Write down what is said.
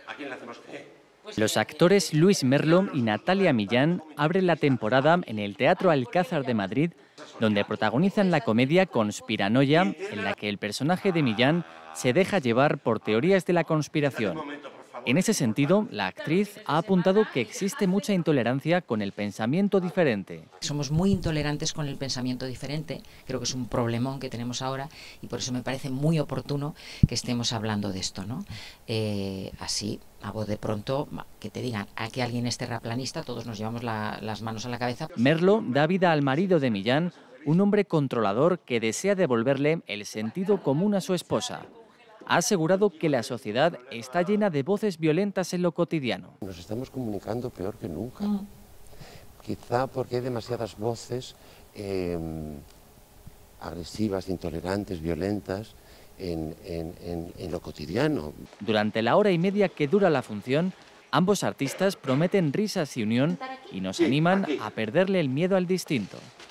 Los actores Luis Merlo y Natalia Millán abren la temporada en el Teatro Alcázar de Madrid, donde protagonizan la comedia Conspiranoia, en la que el personaje de Millán se deja llevar por teorías de la conspiración. En ese sentido, la actriz ha apuntado que existe mucha intolerancia con el pensamiento diferente. Somos muy intolerantes con el pensamiento diferente, creo que es un problemón que tenemos ahora y por eso me parece muy oportuno que estemos hablando de esto, ¿no? Así, a voz de pronto, que te digan, a que alguien es terraplanista, todos nos llevamos las manos a la cabeza. Merlo da vida al marido de Millán, un hombre controlador que desea devolverle el sentido común a su esposa. Ha asegurado que la sociedad está llena de voces violentas en lo cotidiano. Nos estamos comunicando peor que nunca. Quizá porque hay demasiadas voces agresivas, intolerantes, violentas en lo cotidiano. Durante la hora y media que dura la función, ambos artistas prometen risas y unión y nos animan a perderle el miedo al distinto.